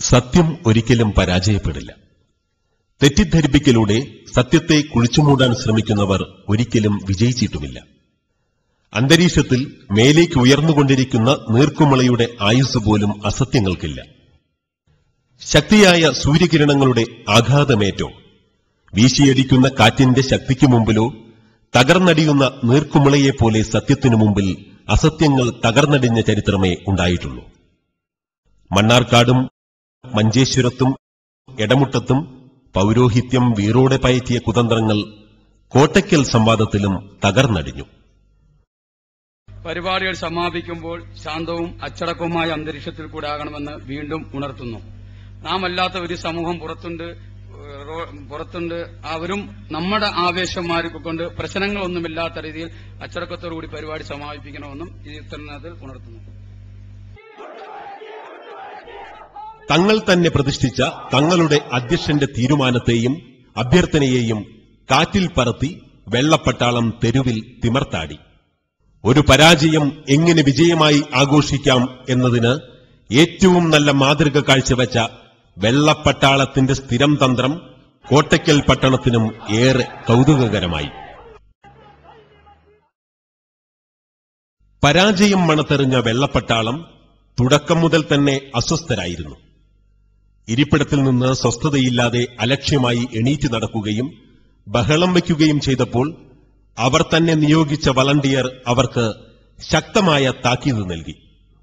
സത്യം ഒരിക്കലും പരാജയപ്പെടില്ല. തെറ്റിദ്ധരിപ്പിക്കലൂടെ സത്യത്തെ കുഴിച്ചുമൂടാൻ ശ്രമിക്കുന്നവർ ഒരിക്കലും വിജയിച്ചിട്ടുമില്ല. അന്തരീക്ഷത്തിൽ മേലേക്ക് ഉയർന്നുകൊണ്ടിരിക്കുന്ന നീർക്കുമളയുടെ ആയുസ് പോലും അസത്യങ്ങൾക്കില്ല. ശക്തിയായ സൂര്യകിരണങ്ങളുടെ ആഘാതമേറ്റോ വീശിയടിക്കുന്ന കാറ്റിന്റെ ശക്തിക്കു മുമ്പിലോ തകർന്നടിയുന്ന നീർക്കുമളയെപ്പോലെ സത്യത്തിനു മുമ്പിൽ അസത്യങ്ങൾ തകർന്നടിഞ്ഞ ചരിത്രമേ ഉണ്ടായിട്ടുള്ളൂ. മണ്ണാർക്കാടും മഞ്ചേശ്വരത്തും എടമുട്ടത്തും പൌരോഹിത്യം വീറോടെ പയറ്റിയ കുതന്ത്രങ്ങൾ കോട്ടയ്ക്കൽ സംവാദത്തിലും തകർന്നടിഞ്ഞു. പരിപാടികൾ സമാപിക്കുമ്പോൾ ശാന്തവും അച്ചടക്കവുമായ അന്തരീക്ഷത്തിൽ കൂടെ ആകണമെന്ന് വീണ്ടും ഉണർത്തുന്നു. നാം അല്ലാത്ത ഒരു സമൂഹം പുറത്തുണ്ട്. അവരും നമ്മുടെ ആവേശന്മാരൊക്കെ കൊണ്ട് പ്രശ്നങ്ങളൊന്നുമില്ലാത്ത രീതിയിൽ അച്ചടക്കത്തോടുകൂടി പരിപാടി സമാപിപ്പിക്കണമെന്നും ഈ ഉത്തരത്തിൽ ഉണർത്തുന്നു. തങ്ങൾ തന്നെ പ്രതിഷ്ഠിച്ച തങ്ങളുടെ അധ്യക്ഷന്റെ തീരുമാനത്തെയും അഭ്യർത്ഥനയെയും കാറ്റിൽ പറത്തി വെള്ളപ്പട്ടാളം തെരുവിൽ തിമർത്താടി. ഒരു പരാജയം എങ്ങനെ വിജയമായി ആഘോഷിക്കാം എന്നതിന് ഏറ്റവും നല്ല മാതൃക കാഴ്ചവെച്ച വെള്ളപ്പട്ടാളത്തിന്റെ സ്ഥിരം തന്ത്രം കോട്ടയ്ക്കൽ പട്ടണത്തിനും ഏറെ കൌതുകകരമായി. പരാജയം മണത്തെറിഞ്ഞ വെള്ളപ്പട്ടാളം തുടക്കം മുതൽ തന്നെ അസ്വസ്ഥരായിരുന്നു. ഇരിപ്പിടത്തിൽ നിന്ന് സ്വസ്ഥതയില്ലാതെ അലക്ഷ്യമായി എണീറ്റ് നടക്കുകയും ബഹളം വയ്ക്കുകയും ചെയ്തപ്പോൾ അവർ തന്നെ നിയോഗിച്ച വളണ്ടിയർ അവർക്ക് ശക്തമായ താക്കീത് നൽകി.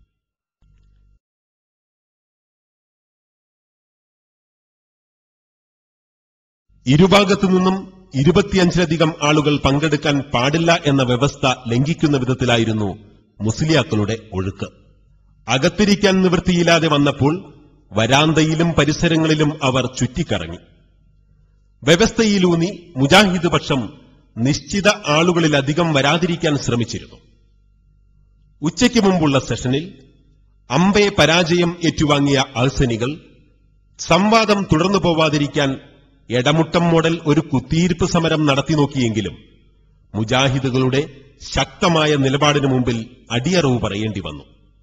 ഇരുഭാഗത്തുനിന്നും 25ലധികം ആളുകൾ പങ്കെടുക്കാൻ പാടില്ല എന്ന വ്യവസ്ഥ ലംഘിക്കുന്ന വിധത്തിലായിരുന്നു മുസ്ലിയാക്കളുടെ ഒഴുക്ക്. അകത്തിരിക്കാൻ നിവൃത്തിയില്ലാതെ വന്നപ്പോൾ വരാന്തയിലും പരിസരങ്ങളിലും അവർ ചുറ്റിക്കറങ്ങി. വ്യവസ്ഥയിലൂന്നി മുജാഹിദ് പക്ഷം നിശ്ചിത ആളുകളിലധികം വരാതിരിക്കാൻ ശ്രമിച്ചിരുന്നു. ഉച്ചയ്ക്ക് മുമ്പുള്ള സെഷനിൽ അമ്പെ പരാജയം ഏറ്റുവാങ്ങിയ അഹ്സനികൾ സംവാദം തുടർന്നു പോവാതിരിക്കാൻ എടമുട്ടം മോഡൽ ഒരു കുത്തിയിരിപ്പ് സമരം നടത്തി നോക്കിയെങ്കിലും മുജാഹിദുകളുടെ ശക്തമായ നിലപാടിനു മുമ്പിൽ അടിയറവ് പറയേണ്ടി വന്നു.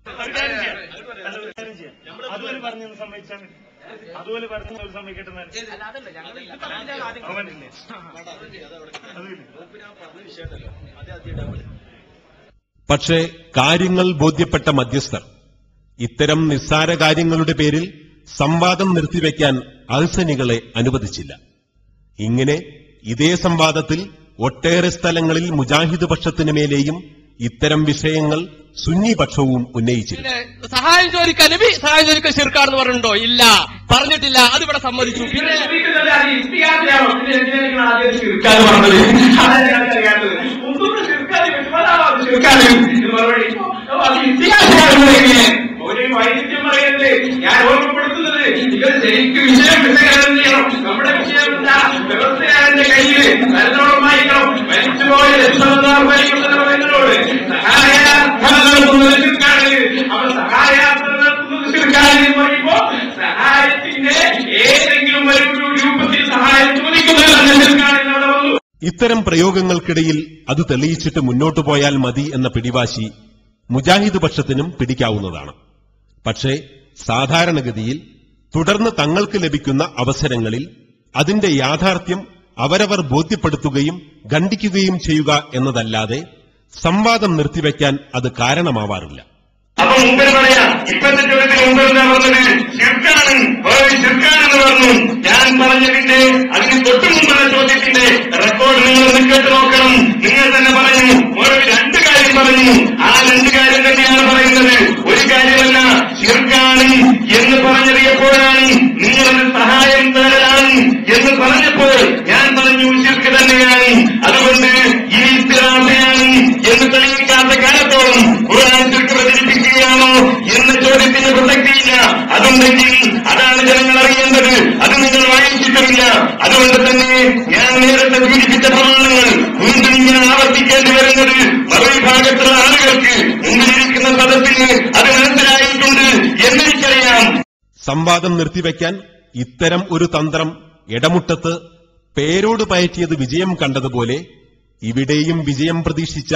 പക്ഷേ കാര്യങ്ങൾ ബോധ്യപ്പെട്ട മധ്യസ്ഥർ ഇത്തരം നിസ്സാര കാര്യങ്ങളുടെ പേരിൽ സംവാദം നിർത്തിവെക്കാൻ അഹ്സനികളെ അനുവദിച്ചില്ല. ഇങ്ങനെ ഇതേ സംവാദത്തിൽ ഒട്ടേറെ സ്ഥലങ്ങളിൽ മുജാഹിദ് പക്ഷത്തിനു മേലെയും ഇത്തരം വിഷയങ്ങൾ സുന്നി പക്ഷവും ഉന്നയിച്ചിരുന്നു. സഹായം ചോദിക്കാൻ നബി സഹായം ചോദിക്കാൻ ശിർക്കാണെന്ന് പറഞ്ഞിട്ടുണ്ടോ? ഇല്ല, പറഞ്ഞിട്ടില്ല. അതിവിടെ സമ്മതിച്ചു. പിന്നെ ഒരു വൈദ്യം പറയുന്നത് ഞാൻ ഓർമ്മപ്പെടുത്തുന്നത് നിങ്ങൾ ശരിക്കും വിഷയം വിശകലനം ചെയ്യണം. നമ്മുടെ വിഷയം എന്താ? വ്യവസ്ഥയാന്റെ കയ്യിൽ നല്ലോണം വായിക്കണം. മരിച്ചുപോയ എന്നോട് സഹായാർത്ഥം അവർ സഹായാർത്ഥം എന്ന് പറയുമ്പോ സഹായത്തിന്റെ ഏതെങ്കിലും ഒരു രൂപത്തിൽ സഹായം ചോദിക്കുന്നത്. ഇത്തരം പ്രയോഗങ്ങൾക്കിടയിൽ അത് തെളിയിച്ചിട്ട് മുന്നോട്ടു പോയാൽ മതി എന്ന പിടിവാശി മുജാഹിദ് പക്ഷത്തിനും പിടിക്കാവുന്നതാണ്. പക്ഷേ സാധാരണഗതിയിൽ തുടർന്ന് തങ്ങൾക്ക് ലഭിക്കുന്ന അവസരങ്ങളിൽ അതിന്റെ യാഥാർത്ഥ്യം അവരവർ ബോധ്യപ്പെടുത്തുകയും ഖണ്ഡിക്കുകയും ചെയ്യുക എന്നതല്ലാതെ സംവാദം നിർത്തിവെക്കാൻ അത് കാരണമാവാറില്ല. അപ്പൊ മുമ്പിൽ പറയാം, ഇപ്പത്തെ ചോദ്യത്തിന് മുമ്പിൽ എന്താ പറഞ്ഞത്? ശിർക്കാണെന്ന് പറഞ്ഞു. ഞാൻ പറഞ്ഞതിന്റെ അതിന് തൊട്ടു മുമ്പുള്ള ചോദ്യത്തിന്റെ റെക്കോർഡ് നിങ്ങൾ കേട്ട് നോക്കണം. നിങ്ങൾ തന്നെ പറഞ്ഞു, ഓരോ 2 കാര്യം പറഞ്ഞു. ആ 2 കാര്യം തന്നെയാണ് പറയുന്നത്, ഒരു കാര്യമല്ല. ശിർക്കാണ് എന്ന് പറഞ്ഞത് എപ്പോഴാണ്? നിങ്ങളൊരു സഹായം തേടലാണ് എന്ന് പറഞ്ഞപ്പോൾ ഞാൻ പറഞ്ഞു ശിർക്ക് തന്നെയാണ്. അതുകൊണ്ട് ഈ ഇസ്തിറാഫയാണ് എന്ന് തെളിയിക്കാത്ത കാലത്തോളം ഖുർആൻ ശിർക്ക് പ്രചരിപ്പിക്കുകയാണോ എന്ന ചോദ്യത്തിന് പ്രസക്തിയില്ല. അതുണ്ടെങ്കിൽ അതാണ് ജനങ്ങൾ അറിയേണ്ടത്. അത് നിങ്ങൾ വായിച്ചിട്ടില്ല. അതുകൊണ്ട് തന്നെ ഞാൻ നേരത്തെ സൂചിപ്പിച്ച പ്രമാണങ്ങൾ വീണ്ടും ഇങ്ങനെ ആവർത്തിക്കേണ്ടി വരുന്നത് മറുവിഭാഗത്തുള്ള ആളുകൾക്ക് മുമ്പിലിരിക്കുന്ന സദസ്സിന് അത് മനസ്സിലായിട്ടുണ്ട് എന്നെനിക്കറിയാം. സംവാദം നിർത്തിവെക്കാൻ ഇത്തരം ഒരു തന്ത്രം എടമുട്ടത്ത് പേരോട് പയറ്റിയത് വിജയം കണ്ടതുപോലെ ഇവിടെയും വിജയം പ്രതീക്ഷിച്ച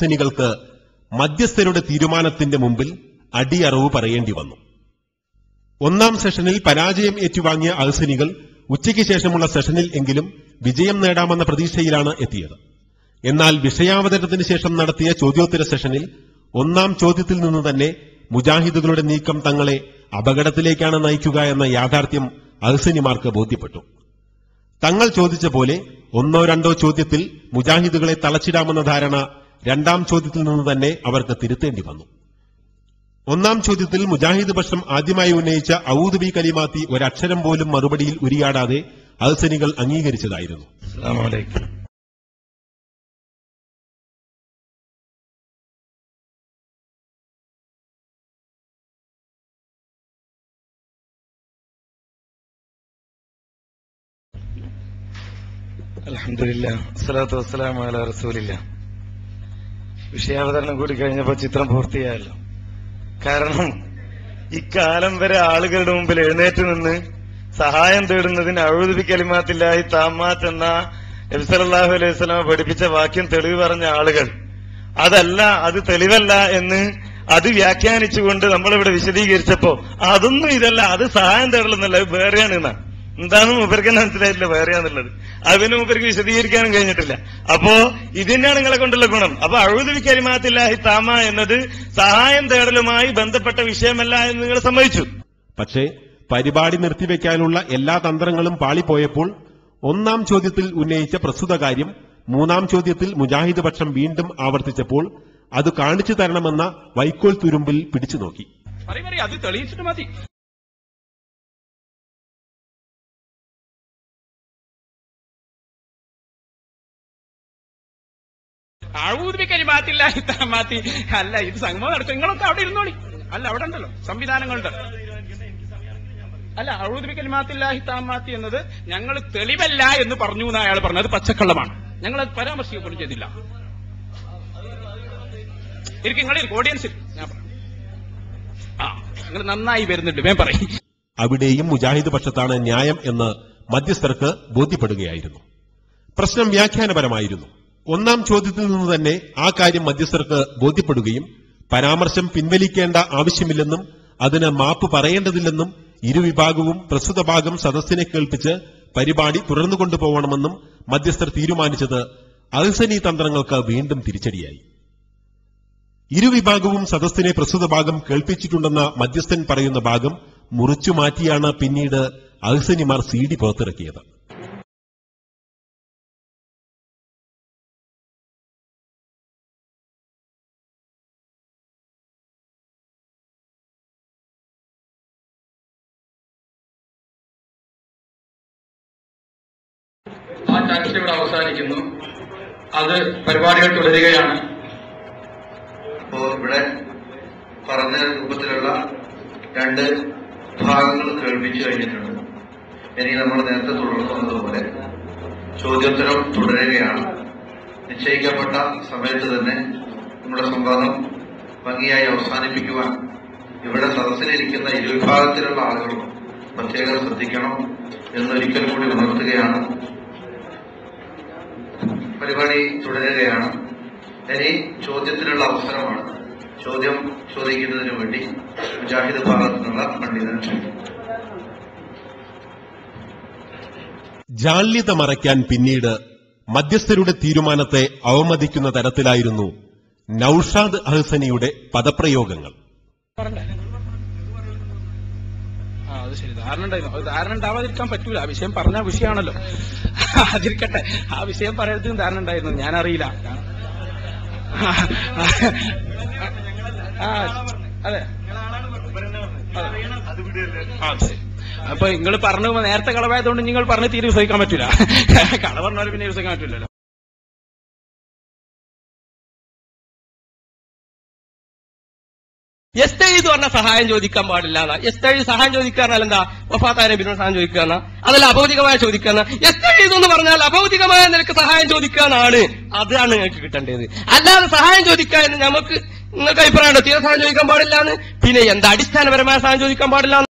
അഹ്സനികൾക്ക് മധ്യസ്ഥരുടെ തീരുമാനത്തിന്റെ മുമ്പിൽ അടിയറവ് പറയേണ്ടി വന്നു. ഒന്നാം സെഷനിൽ പരാജയം ഏറ്റുവാങ്ങിയ അഹ്സനികൾ ഉച്ചയ്ക്ക് ശേഷമുള്ള സെഷനിൽ എങ്കിലും വിജയം നേടാമെന്ന പ്രതീക്ഷയിലാണ് എത്തിയത്. എന്നാൽ വിഷയാവതരണത്തിന് ശേഷം നടത്തിയ ചോദ്യോത്തര സെഷനിൽ ഒന്നാം ചോദ്യത്തിൽ നിന്ന് തന്നെ മുജാഹിദുകളുടെ നീക്കം തങ്ങളെ അപകടത്തിലേക്കാണ് നയിക്കുക എന്ന യാഥാർത്ഥ്യം അഹ്സനിമാർക്ക് ബോധ്യപ്പെട്ടു. തങ്ങൾ ചോദിച്ച പോലെ ഒന്നോ രണ്ടോ ചോദ്യത്തിൽ മുജാഹിദുകളെ തളച്ചിടാമെന്ന ധാരണ രണ്ടാം ചോദ്യത്തിൽ നിന്ന് തന്നെ അവർക്ക് തിരുത്തേണ്ടി വന്നു. ഒന്നാം ചോദ്യത്തിൽ മുജാഹിദ് പക്ഷം ആദ്യമായി ഉന്നയിച്ച ഔദു ബി കലിമാത്തി ഒരക്ഷരം പോലും മറുപടിയിൽ ഉരിയാടാതെ അഹ്സനികൾ അംഗീകരിച്ചതായിരുന്നു. അൽഹംദുലില്ലാഹ് വസ്സലാത്തു വസ്സലാമു അലാ റസൂലില്ലാഹ്. വിഷയാവതരണം കൂടി കഴിഞ്ഞപ്പോ ചിത്രം പൂർത്തിയായല്ലോ. കാരണം ഇക്കാലം വരെ ആളുകളുടെ മുമ്പിൽ എഴുന്നേറ്റ് നിന്ന് സഹായം തേടുന്നതിന് അഊദു ബി കലിമാത്തില്ലാഹി താമ്മാത്ത് എന്ന നബി സല്ലല്ലാഹു അലൈഹി വസല്ലം പഠിപ്പിച്ച വാക്യം തെളിവ് പറഞ്ഞ ആളുകൾ അതല്ല, അത് തെളിവല്ല എന്ന് അത് വ്യാഖ്യാനിച്ചുകൊണ്ട് നമ്മളിവിടെ വിശദീകരിച്ചപ്പോ അതൊന്നും ഇതല്ല, അത് സഹായം തേടലെന്നല്ല, അത് വേറെയാണ് എന്നാ. എന്താണെന്ന് മൂപ്പർക്ക് മനസ്സിലായിട്ടില്ല, വേറെയാന്നുള്ളത്. അതിന് മൂപ്പർക്ക് വിശദീകരിക്കാനും കഴിഞ്ഞിട്ടില്ല. അപ്പോ ഇതിനാണ് നിങ്ങളെ കൊണ്ടുള്ള ഗുണം. അപ്പൊ അഊദു ബി കലിമാത്തില്ലാഹി താമ എന്നത് സഹായം തേടലുമായി ബന്ധപ്പെട്ട വിഷയമല്ല എന്ന് നിങ്ങൾ സമ്മതിച്ചു. പക്ഷേ പരിപാടി നിർത്തിവെക്കാനുള്ള എല്ലാ തന്ത്രങ്ങളും പാളിപ്പോയപ്പോൾ ഒന്നാം ചോദ്യത്തിൽ ഉന്നയിച്ച പ്രസ്തുത കാര്യം മൂന്നാം ചോദ്യത്തിൽ മുജാഹിദ് പക്ഷം വീണ്ടും ആവർത്തിച്ചപ്പോൾ അത് കാണിച്ചു തരണമെന്ന വൈക്കോൽ തുരുമ്പിൽ പിടിച്ചു നോക്കി. അത് തെളിയിച്ചിട്ട് മതി. അഊദു ബി കലിമാത്തില്ലാഹി താമ്മാത്തി അല്ല, ഇത് സംഗമം നടക്കും. നിങ്ങളൊക്കെ അവിടെ ഇരുന്നോളി. അല്ല, അവിടെ ഉണ്ടല്ലോ സംവിധാനങ്ങളുണ്ട്. അല്ല, അഊദു ബി കലിമാത്തില്ലാഹി താമ്മാത്തി എന്നത് ഞങ്ങൾ തെളിവല്ല എന്ന് പറഞ്ഞു എന്ന് അയാൾ പറഞ്ഞു. അത് പച്ചക്കള്ളമാണ്. ഞങ്ങളത് പരാമർശിക്കുകയും ചെയ്തില്ല. നിങ്ങളിൽ ഓഡിയൻസിൽ ഞാൻ പറഞ്ഞു. നിങ്ങൾ നന്നായി വരുന്നുണ്ട്, വേം പറയും. അവിടെയും മുജാഹിദ് പക്ഷത്താണ് ന്യായം എന്ന് മധ്യസ്ഥർക്ക് ബോധ്യപ്പെടുകയായിരുന്നു. പ്രശ്നം വ്യാഖ്യാനപരമായിരുന്നു. ഒന്നാം ചോദ്യത്തിൽ നിന്ന് തന്നെ ആ കാര്യം മധ്യസ്ഥർക്ക് ബോധ്യപ്പെടുകയും പരാമർശം പിൻവലിക്കേണ്ട ആവശ്യമില്ലെന്നും അതിന് മാപ്പ് പറയേണ്ടതില്ലെന്നും ഇരുവിഭാഗവും പ്രസ്തുത ഭാഗം സദസ്സിനെ കേൾപ്പിച്ച് പരിപാടി തുടർന്നു കൊണ്ടുപോകണമെന്നും മധ്യസ്ഥർ തീരുമാനിച്ചത് അഹ്സനി തന്ത്രങ്ങൾക്ക് വീണ്ടും തിരിച്ചടിയായി. ഇരുവിഭാഗവും സദസ്സിനെ പ്രസ്തുത ഭാഗം കേൾപ്പിച്ചിട്ടുണ്ടെന്ന മധ്യസ്ഥൻ പറയുന്ന ഭാഗം മുറിച്ചുമാറ്റിയാണ് പിന്നീട് അഹ്സനിമാർ CD പുറത്തിറക്കിയത്. ആ ചർച്ച ഇവിടെ അവസാനിക്കുന്നു. അത് പരിപാടികൾ തുടരുകയാണ്. അപ്പോ ഇവിടെ പറഞ്ഞ രൂപത്തിലുള്ള രണ്ട് ഭാഗങ്ങൾ കേൾപ്പിച്ചു കഴിഞ്ഞിട്ടുണ്ട്. ഇനി നമ്മൾ നേരത്തെ തുടർന്നു വന്നതുപോലെ ചോദ്യോത്തരം തുടരുകയാണ്. നിശ്ചയിക്കപ്പെട്ട സമയത്ത് തന്നെ നമ്മുടെ സംവാദം ഭംഗിയായി അവസാനിപ്പിക്കുവാൻ ഇവിടെ സദസ്സിലിരിക്കുന്ന ഇരുവിഭാഗത്തിലുള്ള ആളുകളും പ്രത്യേകം ശ്രദ്ധിക്കണം എന്നൊരിക്കൽ കൂടി ഉണർത്തുകയാണ്. പരിപാടി തുടരുകയാണ്. ഇനി ചോദ്യത്തിനുള്ള അവസരമാണ്. ചോദ്യം ചോദിക്കുന്നതിന് വേണ്ടി മുജാഹിദ് ഭാഗത്തു നിന്നുള്ള പണ്ഡിതൻ. ജാള്യത മറയ്ക്കാൻ പിന്നീട് മധ്യസ്ഥരുടെ തീരുമാനത്തെ അവമതിക്കുന്ന തരത്തിലായിരുന്നു നൌഷാദ് അഹ്സനിയുടെ പദപ്രയോഗങ്ങൾ. അത് ശരി, ധാരണ ഉണ്ടായിരുന്നു. അത് ധാരണ ഉണ്ടാവാതിരിക്കാൻ പറ്റൂല. ആ വിഷയം പറഞ്ഞ വിഷയമാണല്ലോ, അതിരിക്കട്ടെ. ആ വിഷയം പറയത്തിനും ധാരണ ഉണ്ടായിരുന്നു. ഞാനറിയില്ല. അതെ, അപ്പൊ നിങ്ങൾ പറഞ്ഞു നേരത്തെ കളവായതുകൊണ്ട് നിങ്ങൾ പറഞ്ഞ് തീരെ വിശ്വസിക്കാൻ പറ്റൂല. കള പറഞ്ഞാലും പിന്നെ വിശ്വസിക്കാൻ പറ്റൂലല്ലോ. എസ്തഈദ് പറഞ്ഞ സഹായം ചോദിക്കാൻ പാടില്ല. എസ്തഈദ് സഹായം ചോദിക്കാറിനാൽ എന്താ? വഫാത്തായ നബിയോട് സഹായം ചോദിക്കാന്ന, അതല്ല അഭൗതികമായ ചോദിക്കാന്ന. എസ്തഈദ് എന്ന് പറഞ്ഞാൽ അഭൗതികമായ നിനക്ക് സഹായം ചോദിക്കാനാണ്. അതാണ് നിങ്ങൾക്ക് കിട്ടേണ്ടത്. അല്ലാതെ സഹായം ചോദിക്കാൻ നിങ്ങൾക്ക് അഭിപ്രായമുണ്ടോ? തീരെ സഹായം ചോദിക്കാൻ പാടില്ല എന്ന്? പിന്നെ എന്താ അടിസ്ഥാനപരമായ സഹായം ചോദിക്കാൻ പാടില്ല?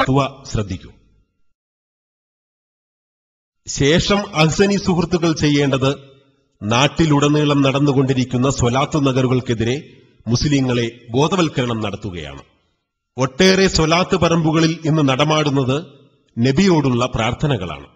ഫത്വ ശ്രദ്ധിക്കൂ. ശേഷം അഹ്സനി സുഹൃത്തുക്കൾ ചെയ്യേണ്ടത് നാട്ടിലുടനീളം നടന്നുകൊണ്ടിരിക്കുന്ന സ്വലാത്ത് നഗറുകൾക്കെതിരെ മുസ്ലിങ്ങളെ ബോധവൽക്കരണം നടത്തുകയാണ്. ഒട്ടേറെ സ്വലാത്ത് പറമ്പുകളിൽ ഇന്ന് നടമാടുന്നത് നബിയോടുള്ള പ്രാർത്ഥനകളാണ്.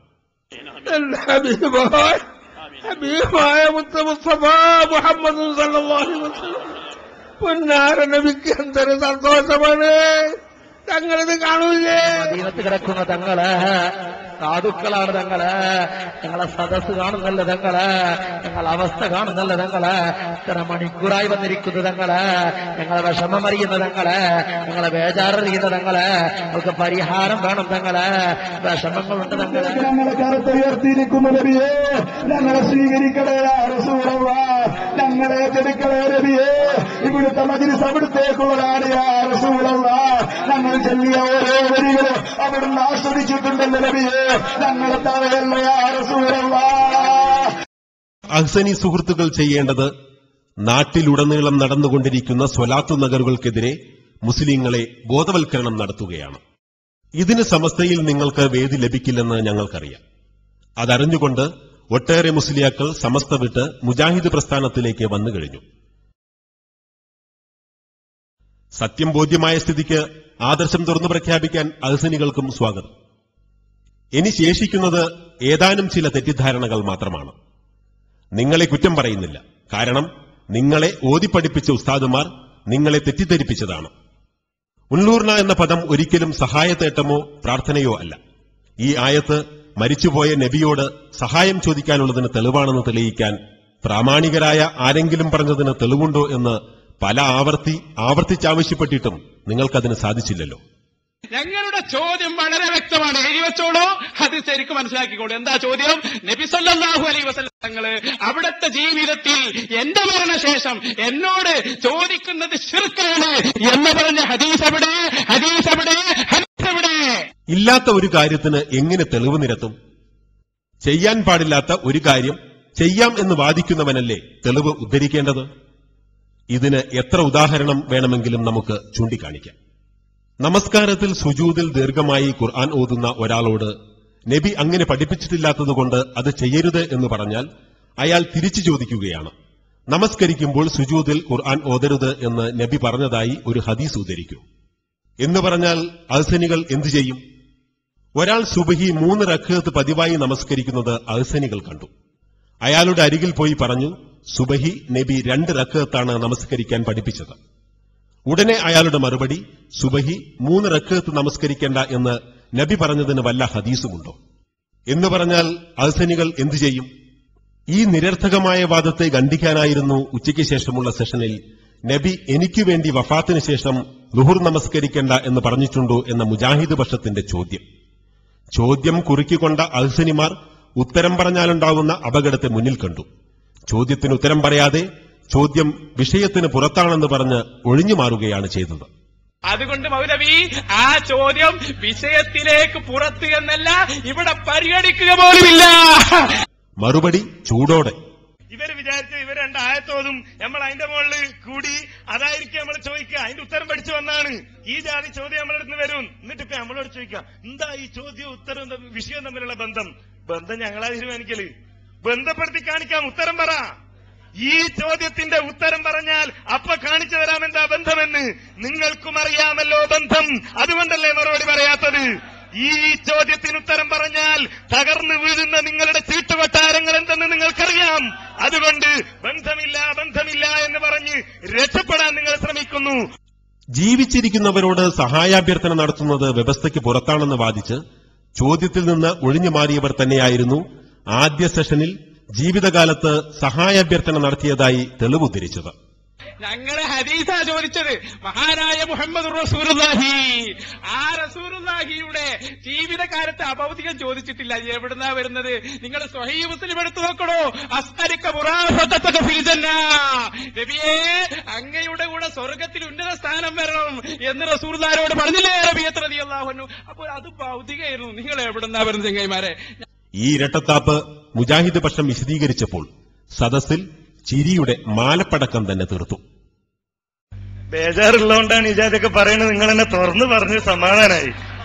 ഹബീബായ മുസ്തഫ മുഹമ്മദ് സല്ലല്ലാഹു അലൈഹി വസല്ലം പൊന്നാര നബിക്ക് എന്തൊരു സന്തോഷമാണ്. തങ്ങളിത് കാണൂലേ? മദീനത്ത് കിടക്കുന്ന തങ്ങള് സാധുക്കളാണ് തങ്ങള്. ഞങ്ങളെ സദസ് കാണുന്നല്ല തങ്ങള്, ഞങ്ങളെ അവസ്ഥ കാണുന്നല്ല തങ്ങള്. ഇത്ര മണിക്കൂറായി വന്നിരിക്കുന്ന തങ്ങള്, ഞങ്ങളെ വിഷമം അറിയുന്ന തങ്ങള്, ഞങ്ങളെ ബേജാററിയുന്ന തങ്ങള്, നമുക്ക് പരിഹാരം വേണം തങ്ങള്, വിഷമങ്ങളുണ്ട് തങ്ങള്. ഞങ്ങളെ കറുത്തുയർത്തിയിരിക്കുന്ന നബിയെ ഞങ്ങളെ സ്വീകരിക്കണേ റസൂലല്ലാഹ്, ഞങ്ങളെ ഏറ്റെടുക്കണേ നബിയെ. ഇവിടുത്തെ മജ്‌ലിസ് അവിടുത്തേക്കുള്ളതാണ് യാ റസൂലല്ലാഹ്. ഞങ്ങൾ ചൊല്ലിയ ഓരോ വരികളും അവിടുന്ന് ആസ്വദിച്ചിട്ടുണ്ടല്ലോ നബിയെ. ഞങ്ങളെ തവയല്ല യാ റസൂലല്ലാഹ്. അഹ്സനി സുഹൃത്തുക്കൾ ചെയ്യേണ്ടത് നാട്ടിലുടനീളം നടന്നുകൊണ്ടിരിക്കുന്ന സ്വലാത്ത് നഗറുകൾക്കെതിരെ മുസ്ലിങ്ങളെ ബോധവൽക്കരണം നടത്തുകയാണ്. ഇതിന് സമസ്തയിൽ നിങ്ങൾക്ക് വേദി ലഭിക്കില്ലെന്ന് ഞങ്ങൾക്കറിയാം. അതറിഞ്ഞുകൊണ്ട് ഒട്ടേറെ മുസ്ലിയാക്കൾ സമസ്ത വിട്ട് മുജാഹിദ് പ്രസ്ഥാനത്തിലേക്ക് വന്നു കഴിഞ്ഞു. സത്യം ബോധ്യമായ സ്ഥിതിക്ക് ആദർശം തുറന്നു പ്രഖ്യാപിക്കാൻ അഹ്സനികൾക്കും സ്വാഗതം. ഇനി ശേഷിക്കുന്നത് ഏതാനും ചില തെറ്റിദ്ധാരണകൾ മാത്രമാണ്. നിങ്ങളെ കുറ്റം പറയുന്നില്ല, കാരണം നിങ്ങളെ ഓതിപ്പഠിപ്പിച്ച ഉസ്താദുമാർ നിങ്ങളെ തെറ്റിദ്ധരിപ്പിച്ചതാണ്. ഉൻലൂർന എന്ന പദം ഒരിക്കലും സഹായത്തേട്ടമോ പ്രാർത്ഥനയോ അല്ല. ഈ ആയത്ത് മരിച്ചുപോയ നബിയോട് സഹായം ചോദിക്കാനുള്ളതിന് തെളിവാണെന്ന് തെളിയിക്കാൻ പ്രാമാണികരായ ആരെങ്കിലും പറഞ്ഞതിന് തെളിവുണ്ടോ എന്ന് പല ആവർത്തിച്ചാവശ്യപ്പെട്ടിട്ടും നിങ്ങൾക്കതിന് സാധിച്ചില്ലല്ലോ. ഞങ്ങളുടെ ചോദ്യം വളരെ വ്യക്തമാണ്. എഴുതി വെച്ചോളൂ, അത് ശരിക്കും മനസ്സിലാക്കിക്കോളൂ. എന്താ ചോദ്യം? നബി സല്ലല്ലാഹു അലൈഹി വസല്ലം തങ്ങള് അവിടുത്തെ ജീവിതത്തിൽ എന്റെ മരണശേഷം എന്നോട് ചോദിക്കുന്നത് ശിർക്കാണ് എന്ന് പറഞ്ഞ ഹദീസ് എവിടെ? ഹദീസ് എവിടെ? ഹദീസ് എവിടെ? ഇല്ലാത്ത ഒരു കാര്യത്തിന് എങ്ങനെ തെളിവ് നിരത്തും? ചെയ്യാൻ പാടില്ലാത്ത ഒരു കാര്യം ചെയ്യാം എന്ന് വാദിക്കുന്നവനല്ലേ തെളിവ് ഉദ്ധരിക്കേണ്ടത്? ഇതിന് എത്ര ഉദാഹരണം വേണമെങ്കിലും നമുക്ക് ചൂണ്ടിക്കാണിക്കാം. നമസ്കാരത്തിൽ സുജൂദിൽ ദീർഘമായി ഖുർആൻ ഓതുന്ന ഒരാളോട് നബി അങ്ങനെ പഠിപ്പിച്ചിട്ടില്ലാത്തതുകൊണ്ട് അത് ചെയ്യരുത് എന്ന് പറഞ്ഞാൽ അയാൾ തിരിച്ചു ചോദിക്കുകയാണ്, നമസ്കരിക്കുമ്പോൾ സുജൂദിൽ ഖുർആൻ ഓതരുത് എന്ന് നബി പറഞ്ഞതായി ഒരു ഹദീസ് ഉദ്ധരിക്കൂ എന്ന് പറഞ്ഞാൽ അഹ്സനികൾ എന്തു ചെയ്യും? ഒരാൾ സുബഹി 3 റക്അത്ത് പതിവായി നമസ്കരിക്കുന്നത് അഹ്സനികൾ കണ്ടു. അയാളുടെ അരികിൽ പോയി പറഞ്ഞു, സുബഹി നബി 2 റക്അത്താണ് നമസ്കരിക്കാൻ പഠിപ്പിച്ചത്. ഉടനെ അയാളുടെ മറുപടി, സുബഹി 3 റക്അത്ത് നമസ്കരിക്കേണ്ട എന്ന് നബി പറഞ്ഞതിന് വല്ല ഹദീസുമുണ്ടോ എന്ന് പറഞ്ഞാൽ അഹ്സനികൾ എന്തു ചെയ്യും? ഈ നിരർത്ഥകമായ വാദത്തെ ഖണ്ഡിക്കാനായിരുന്നു ഉച്ചയ്ക്ക് ശേഷമുള്ള സെഷനിൽ നബി എനിക്ക് വേണ്ടി വഫാത്തിന് ശേഷം ളുഹുർ നമസ്കരിക്കേണ്ട എന്ന് പറഞ്ഞിട്ടുണ്ടോ എന്ന മുജാഹിദ് പക്ഷത്തിന്റെ ചോദ്യം കുറുക്കിക്കൊണ്ട അഹ്സനിമാർ ഉത്തരം പറഞ്ഞാലുണ്ടാവുന്ന അപകടത്തെ മുന്നിൽ കണ്ടു. ചോദ്യത്തിന് ഉത്തരം പറയാതെ ചോദ്യം വിഷയത്തിന് പുറത്താണെന്ന് പറഞ്ഞ് ഒഴിഞ്ഞു മാറുകയാണ് ചെയ്തത്. അതുകൊണ്ട് മൗലവി, ആ ചോദ്യം വിഷയത്തിലേക്ക് പുറത്ത് എന്നല്ല, ഇവിടെ പരിഗണിക്കുക പോലുമില്ല. മറുപടി ചൂടോടെ. ഇവര് വിചാരിച്ച ഇവർ 2 ആയത്തോതും നമ്മൾ അതിന്റെ മുകളിൽ കൂടി അതായിരിക്കും നമ്മൾ ചോദിക്കുക. അതിന്റെ ഉത്തരം പഠിച്ചു വന്നാണ് ഈ ജാതി ചോദ്യം നമ്മളെടുത്ത് വരും. എന്നിട്ടിപ്പോ നമ്മളോട് ചോദിക്കാം, എന്താ ഈ ചോദ്യം ഉത്തരം വിഷയം തമ്മിലുള്ള ബന്ധം ഞങ്ങളാ തീരുമാനിക്കല്. ബന്ധപ്പെടുത്തി കാണിക്കാം, ഉത്തരം പറ. ഈ ചോദ്യത്തിന്റെ ഉത്തരം പറഞ്ഞാൽ അപ്പൊ കാണിച്ചു തരാം എന്താ ബന്ധമെന്ന്. നിങ്ങൾക്കും അറിയാമല്ലോ ബന്ധം, അതുകൊണ്ടല്ലേ മറുപടി പറയാത്തത്. ഈ ചോദ്യത്തിന് ഉത്തരം പറഞ്ഞാൽ തകർന്നു വീഴുന്ന നിങ്ങളുടെ ചീട്ടുകൊട്ടാരങ്ങൾ എന്തെന്ന് നിങ്ങൾക്കറിയാം. അതുകൊണ്ട് ബന്ധമില്ല എന്ന് പറഞ്ഞ് രക്ഷപ്പെടാൻ നിങ്ങൾ ശ്രമിക്കുന്നു. ജീവിച്ചിരിക്കുന്നവരോട് സഹായാഭ്യർത്ഥന നടത്തുന്നത് വ്യവസ്ഥയ്ക്ക് പുറത്താണെന്ന് വാദിച്ച് ചോദ്യത്തിൽ നിന്ന് ഒഴിഞ്ഞു മാറിയവർ തന്നെയായിരുന്നു ആദ്യ സെഷനിൽ ജീവിതകാലത്ത് സഹായാഭ്യർത്ഥന നടത്തിയതായി തെളിവുദ്ധരിച്ചത്. ഞങ്ങളെ ഹദീസാ ചോദിച്ചത്. മഹാനായ മുഹമ്മദ് റസൂലുള്ളാഹി, ആ റസൂലുള്ളാഹിയുടെ ജീവിതകാലത്ത് അഭൗതികം ചോദിച്ചിട്ടില്ല. എവിടുന്നാ വരുന്നത്? നിങ്ങൾ സ്വഹീഹ് മുസ്ലിം എടുത്തു നോക്കണോ? അസ്അലുക മുറാഫഖതക ഫിൽ ജന്ന, നബിയേ അങ്ങയുടെ കൂടെ സ്വർഗ്ഗത്തിൽ ഉന്നത സ്ഥാനം വരണം എന്ന് റസൂലുള്ളാഹിയോട് പറഞ്ഞില്ലേ റബീഅത്ത് റളിയല്ലാഹു അൻഹു? അപ്പോൾ അത് ഭൗതികമായിരുന്നു. നിങ്ങൾ എവിടുന്നാ വരുന്നത് ചങ്ങായിമാരെ? ഈ ഇരട്ടത്താപ്പ് മുജാഹിദ് പക്ഷം വിശദീകരിച്ചപ്പോൾ സദസ്സിൽ ചിരിയുടെ മാലപ്പടക്കം തന്നെ തീർത്തു. ബേജാറുള്ളതുകൊണ്ടാണ് ഇജാദൊക്കെ പറയുന്നത്. നിങ്ങൾ എന്നെ തുറന്നു പറഞ്ഞ് സമാധാനായി.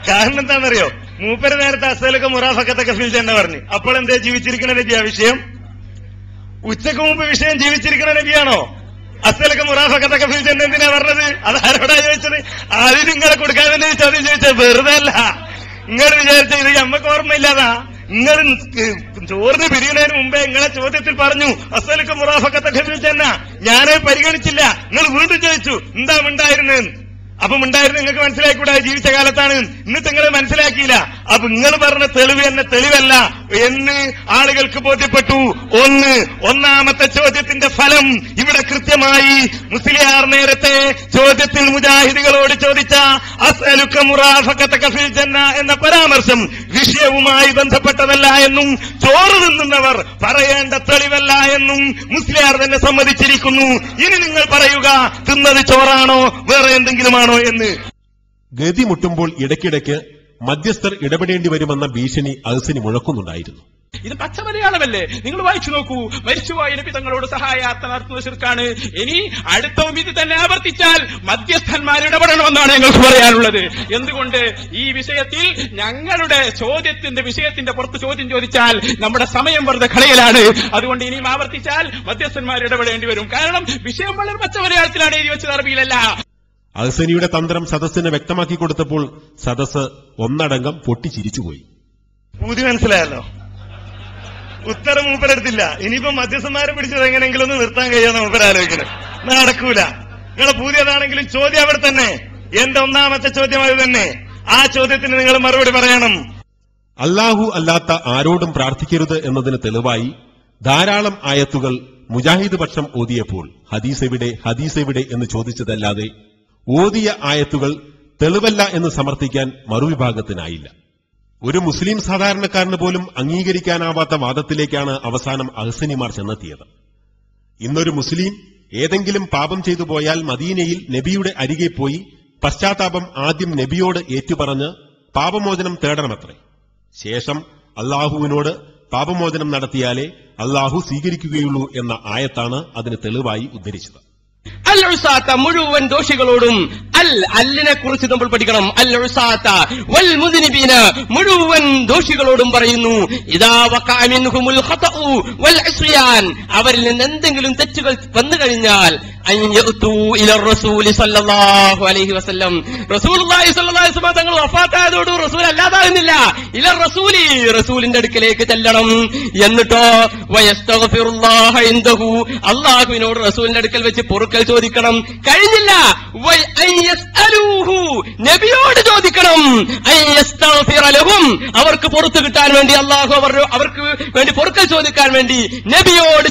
കാരണം എന്താണെന്നറിയോ? മൂപ്പര് നേരത്തെ അസ്സലക മുറാഫക്കത്തൊക്കെ ഫിൽ ജന്ന പറഞ്ഞു. അപ്പോൾ എന്തേ ജീവിച്ചിരിക്കുന്ന നബിയാ വിഷയം? ഉച്ചക്ക് മുമ്പ് വിഷയം ജീവിച്ചിരിക്കുന്ന നബിയാണോ? അസ്സലക മുറാഫക്കത്തൊക്കെ ഫിൽ ജന്ന എന്തിനാ പറഞ്ഞത്? അതാരോടാ ചോദിച്ചത്? അത് നിങ്ങളെ കൊടുക്കാൻ തന്നെ ചോദ്യം ചോദിച്ചത് വെറുതെ അല്ല. നിങ്ങൾ വിചാരിച്ച ഇത് നമ്മക്ക് ഓർമ്മയില്ലാതാ. നിങ്ങൾ ചോറിന് പിരിയുന്നതിന് മുമ്പേ നിങ്ങളെ ചോദ്യത്തിൽ പറഞ്ഞു അസ്സലക മുറാഫക്കത്തൊക്കെ ഫിൽ ജന്ന. ഞാനേ പരിഗണിച്ചില്ല. നിങ്ങൾ വീണ്ടും ചോദിച്ചു എന്താ ഉണ്ടായിരുന്നെന്ന്. അപ്പൊ ഉണ്ടായിരുന്നു നിങ്ങൾക്ക് മനസ്സിലാക്കിക്കൂടാ ജീവിച്ച കാലത്താണ്. എന്നിട്ട് നിങ്ങൾ മനസ്സിലാക്കിയില്ല. അപ്പൊ നിങ്ങൾ പറഞ്ഞ തെളിവ് എന്നെ തെളിവല്ല എന്ന് ആളുകൾക്ക് ബോധ്യപ്പെട്ടു. ഒന്നാമത്തെ ചോദ്യത്തിന്റെ ഫലം ഇവിടെ കൃത്യമായി മുസ്ലിയാർ നേരത്തെ ചോദ്യത്തിൽ മുജാഹിദുകളോട് ചോദിച്ച അസ്അലുക മുറാഫഖതക ഫിൽ ജന്ന എന്ന പരാമർശം വിഷയവുമായി ബന്ധപ്പെട്ടതല്ല എന്നും ചോറ് തിന്നുന്നവർ പറയേണ്ട തെളിവല്ല എന്നും മുസ്ലിയാർ തന്നെ സമ്മതിച്ചിരിക്കുന്നു. ഇനി നിങ്ങൾ പറയുക, തിന്നത് ചോറാണോ വേറെ എന്തെങ്കിലുമാണോ എന്ന്. ഗതി മുട്ടുമ്പോൾ ഇടയ്ക്കിടയ്ക്ക് മധ്യസ്ഥർ ഇടപെടേണ്ടി വരുമെന്ന ഭീഷണി അഹ്സനി മുഴക്കുന്നുണ്ടായിരുന്നു. ഇത് പച്ചമലയാളമല്ലേ? നിങ്ങൾ വായിച്ചു നോക്കൂ. മരിച്ചുപോയ നബി തങ്ങളോട് സഹായാർത്ഥന നടത്തുന്ന ശിർക്കാണ്. ഇനി അടുത്തവും ഇത് തന്നെ ആവർത്തിച്ചാൽ മധ്യസ്ഥന്മാർ ഇടപെടണമെന്നാണ് ഞങ്ങൾക്ക് പറയാനുള്ളത്. എന്തുകൊണ്ട് ഈ വിഷയത്തിൽ ഞങ്ങളുടെ വിഷയത്തിന്റെ പുറത്ത് ചോദ്യം ചോദിച്ചാൽ നമ്മുടെ സമയം വെറുതെ കളയലാണ്. അതുകൊണ്ട് ഇനിയും ആവർത്തിച്ചാൽ മധ്യസ്ഥന്മാർ ഇടപെടേണ്ടി വരും. കാരണം വിഷയം വളരെ പച്ചമലയാളത്തിലാണ് എഴുതി വെച്ചത്, അറബിയിലല്ല. അഹ്സനിയുടെ തന്ത്രം സദസ്സിന് വ്യക്തമാക്കി കൊടുത്തപ്പോൾ സദസ്സ് ഒന്നടങ്കം പൊട്ടിച്ചിരിച്ചുപോയി. ഊതി മനസ്സിലായല്ലോ. ഉത്തരം മൂപ്പരെടുത്തില്ല. ഇനിയിപ്പോ മധ്യസ്ഥന്മാരെ പിടിച്ചത് എങ്ങനെയെങ്കിലും ഒന്ന് നിർത്താൻ കഴിയാന്ന് മൂപ്പരാലോചിക്കണേ. നടക്കൂല. നിങ്ങളെ പൂതിയതാണെങ്കിലും ചോദ്യം അവിടെ തന്നെ. എന്റെ ഒന്നാമത്തെ ചോദ്യം അത് തന്നെ. ആ ചോദ്യത്തിന് നിങ്ങൾ മറുപടി പറയണം. അല്ലാഹു അല്ലാത്ത ആരോടും പ്രാർത്ഥിക്കരുത് എന്നതിന് തെളിവായി ധാരാളം ആയത്തുകൾ മുജാഹിദ് പക്ഷം ഓതിയപ്പോൾ ഹദീസ് എവിടെ എന്ന് ചോദിച്ചതല്ലാതെ ഓതിയ ആയത്തുകൾ തെളിവല്ല എന്ന് സമർത്ഥിക്കാൻ മറുവിഭാഗത്തിനായില്ല. ഒരു മുസ്ലിം സാധാരണക്കാരന് പോലും അംഗീകരിക്കാനാവാത്ത വാദത്തിലേക്കാണ് അവസാനം അഹ്സനിമാർ ചെന്നെത്തിയത്. ഇന്നൊരു മുസ്ലിം ഏതെങ്കിലും പാപം ചെയ്തു പോയാൽ മദീനയിൽ നബിയുടെ അരികെ പോയി പശ്ചാത്താപം ആദ്യം നബിയോട് ഏറ്റുപറഞ്ഞ് പാപമോചനം തേടണമത്രേ. ശേഷം അല്ലാഹുവിനോട് പാപമോചനം നടത്തിയാലേ അല്ലാഹു സ്വീകരിക്കുകയുള്ളൂ എന്ന ആയത്താണ് അതിന് തെളിവായി ഉദ്ധരിച്ചത്. അൽ ഉസാത്ത മുഴുവൻ ദോഷികളോടും അല്ലിനെ കുറിച്ച് നമ്മൾ പഠിക്കണം. അൽ ഉസാത്ത വൽ മുദ്നിബീന മുഴുവൻ ദോഷികളോടും പറയുന്നു. ഇദാ വഖഅ മിൻഹുമുൽ ഖതഉ വൽ ഇസ്യാൻ അവരിൽ നിന്ന് എന്തെങ്കിലും തെറ്റുകൾ വന്നു കഴിഞ്ഞാൽ അയ്യതു ഇല റസൂലി സല്ലല്ലാഹു അലൈഹി വസല്ലം റസൂലുള്ളാഹി സ്വല്ലല്ലാഹു അലൈഹി വസല്ലം തങ്ങൾ വഫാത്തായതോട് റസൂൽ അല്ലാതാകുന്നില്ല. ഇല റസൂലി റസൂലിന്റെ അടുക്കലേക്ക് ചെല്ലണം. എന്നിട്ടോ വയസ്തഗ്ഫിറുല്ലാഹ ഇൻദഹു അല്ലാഹുവിനോട് റസൂലിന്റെ അടുക്കൽ വെച്ച് പൊറുക്കൽ ചോദിക്കണം. കഴിഞ്ഞില്ല നബിയോട് ചോദിക്കണം. അവർക്ക് പുറത്തു കിട്ടാൻ വേണ്ടി അല്ലാഹു അവർക്ക് വേണ്ടി പൊറുക്കൽ ചോദിക്കാൻ വേണ്ടി നബിയോട്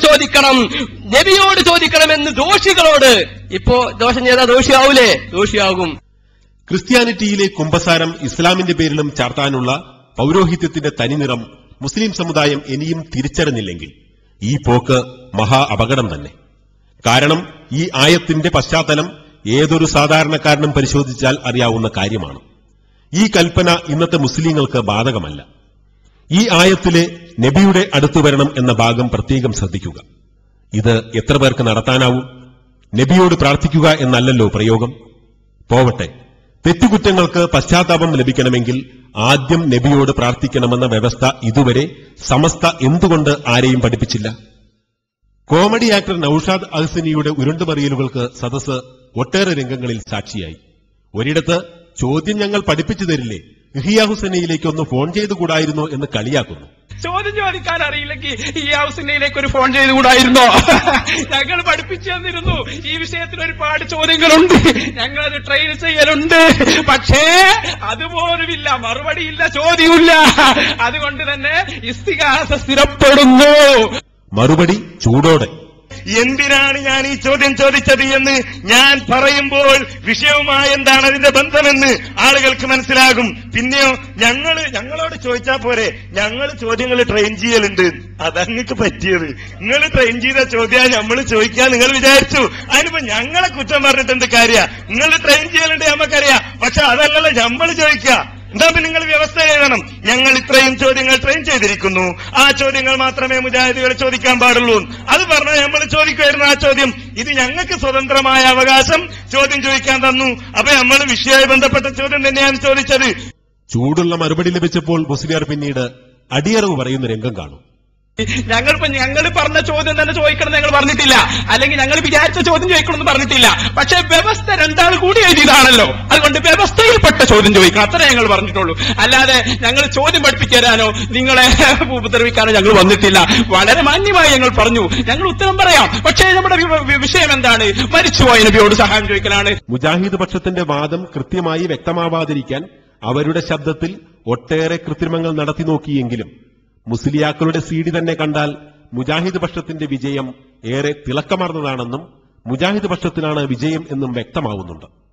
ചോദിക്കണമെന്ന് ദോഷികളോട്. ഇപ്പോ ദോഷം ചെയ്താൽ ദോഷിയാവൂലേ? ദോഷിയാകും. ക്രിസ്ത്യാനിറ്റിയിലെ കുമ്പസാരം ഇസ്ലാമിന്റെ പേരിലും ചാർത്താനുള്ള പൌരോഹിത്യത്തിന്റെ തനിനിറം മുസ്ലിം സമുദായം ഇനിയും തിരിച്ചറിഞ്ഞില്ലെങ്കിൽ ഈ പോക്ക് മഹാ അപകടം തന്നെ. കാരണം ഈ ആയത്തിന്റെ പശ്ചാത്തലം ഏതൊരു സാധാരണക്കാരനും പരിശോധിച്ചാൽ അറിയാവുന്ന കാര്യമാണ്. ഈ കൽപ്പന ഇന്നത്തെ മുസ്ലിങ്ങൾക്ക് ബാധകമല്ല. ഈ ആയത്തിലെ നബിയുടെ അടുത്തു വരണം എന്ന ഭാഗം പ്രത്യേകം ശ്രദ്ധിക്കുക. ഇത് എത്ര പേർക്ക് നടത്താനാവും? നബിയോട് പ്രാർത്ഥിക്കുക എന്നല്ലല്ലോ പ്രയോഗം. പോവട്ടെ, തെറ്റുകുറ്റങ്ങൾക്ക് പശ്ചാത്താപം ലഭിക്കണമെങ്കിൽ ആദ്യം നബിയോട് പ്രാർത്ഥിക്കണമെന്ന വ്യവസ്ഥ ഇതുവരെ സമസ്ത എന്തുകൊണ്ട് ആരെയും പഠിപ്പിച്ചില്ല? കോമഡി ആക്ടർ നൌഷാദ് അഹ്സനിയുടെ ഉരുണ്ടുപറിയലുകൾക്ക് സദസ്സ് ഒട്ടേറെ രംഗങ്ങളിൽ സാക്ഷിയായി. ഒരിടത്ത് ചോദ്യം ഞങ്ങൾ പഠിപ്പിച്ചു തരില്ലേ, ഇഹിയ ഹുസൈനയിലേക്ക് ഒന്ന് ഫോൺ ചെയ്തുകൂടായിരുന്നോ എന്ന് കളിയാക്കുന്നു. ചോദ്യം ചോദിക്കാൻ അറിയില്ലെങ്കിൽ ഈ ഹുസൈനയിലേക്ക് ഒരു ഫോൺ ചെയ്തുകൂടായിരുന്നോ? ഞങ്ങൾ പഠിപ്പിച്ചു തന്നിരുന്നു. ഈ വിഷയത്തിൽ ഒരുപാട് ചോദ്യങ്ങളുണ്ട്, ഞങ്ങളത് ട്രെയിൻ ചെയ്യലുണ്ട്. പക്ഷേ അതുപോലുമില്ല, മറുപടിയില്ല, ചോദ്യമില്ല. അതുകൊണ്ട് തന്നെ ഇസ്തിഗാസ സ്ഥിരപ്പെടുന്നു. മറുപടി ചൂടോടെ. എന്തിനാണ് ഞാൻ ഈ ചോദ്യം ചോദിച്ചത് എന്ന് ഞാൻ പറയുമ്പോൾ വിഷയവുമായി എന്താണ് അതിന്റെ ബന്ധമെന്ന് ആളുകൾക്ക് മനസ്സിലാകും. പിന്നെയോ ഞങ്ങളോട് ചോദിച്ചാൽ പോരെ, ഞങ്ങൾ ചോദ്യങ്ങൾ ട്രെയിൻ ചെയ്യലുണ്ട്. അതങ്ങൾക്ക് പറ്റിയത്. നിങ്ങൾ ട്രെയിൻ ചെയ്ത ചോദ്യം നമ്മൾ ചോദിക്കാൻ നിങ്ങൾ വിചാരിച്ചു. അതിനിപ്പോ ഞങ്ങളെ കുറ്റം പറഞ്ഞിട്ട് എന്ത് കാര്യ? നിങ്ങൾ ട്രെയിൻ ചെയ്യലുണ്ട് നമുക്കറിയാം, പക്ഷെ അതല്ലല്ലോ നമ്മൾ ചോദിക്കുക. എന്താ നിങ്ങൾ വ്യവസ്ഥ എഴുതണം. ഞങ്ങൾ ഇത്രയും ചോദ്യങ്ങൾ ട്രെയിൻ ചെയ്തിരിക്കുന്നു, ആ ചോദ്യങ്ങൾ മാത്രമേ മുജാഹിദുകൾ ചോദിക്കാൻ പാടുള്ളൂ. അത് പറഞ്ഞാൽ നമ്മൾ ചോദിക്കുമായിരുന്നു ആ ചോദ്യം. ഇത് ഞങ്ങൾക്ക് സ്വതന്ത്രമായ അവകാശം ചോദ്യം ചോദിക്കാൻ തന്നു. അപ്പൊ നമ്മൾ വിഷയവുമായി ബന്ധപ്പെട്ട ചോദ്യം തന്നെയാണ് ചോദിച്ചത്. ചൂടുള്ള മറുപടി ലഭിച്ചപ്പോൾ മുസ്ലിയാർ പിന്നീട് അടിയറവ് പറയുന്ന രംഗം കാണും. ഞങ്ങൾ പറഞ്ഞ ചോദ്യം തന്നെ ചോദിക്കണം ഞങ്ങൾ പറഞ്ഞിട്ടില്ല, അല്ലെങ്കിൽ ഞങ്ങൾ വിചാരിച്ച ചോദ്യം ചോദിക്കണമെന്ന് പറഞ്ഞിട്ടില്ല. പക്ഷെ വ്യവസ്ഥ രണ്ടാൾ കൂടി എഴുതിയതാണല്ലോ, അതുകൊണ്ട് വ്യവസ്ഥയിൽപ്പെട്ട ചോദ്യം ചോദിക്കണം, അത്രേ ഞങ്ങൾ പറഞ്ഞിട്ടുള്ളൂ. അല്ലാതെ ഞങ്ങൾ ചോദ്യം പഠിപ്പിച്ചു തരാനോ നിങ്ങളെ ഉപദ്രവിക്കാനോ ഞങ്ങൾ വന്നിട്ടില്ല. വളരെ മാന്യമായി ഞങ്ങൾ പറഞ്ഞു, ഞങ്ങൾ ഉത്തരം പറയാം. പക്ഷേ നമ്മുടെ വിഷയം എന്താണ്? മരിച്ചുപോയ നബിയോട് സഹായം ചോദിക്കലാണ്. മുജാഹിദ് പക്ഷത്തിന്റെ വാദം കൃത്യമായി വ്യക്തമാവാതിരിക്കാൻ അവരുടെ ശബ്ദത്തിൽ ഒട്ടേറെ കൃത്രിമങ്ങൾ നടത്തി നോക്കിയെങ്കിലും മുസ്ലിയാക്കളുടെ സീഡി തന്നെ കണ്ടാൽ മുജാഹിദ് പക്ഷത്തിന്റെ വിജയം ഏറെ തിളക്കമാർന്നതാണെന്നും മുജാഹിദ് പക്ഷത്തിനാണ് വിജയം എന്നും വ്യക്തമാവുന്നുണ്ട്.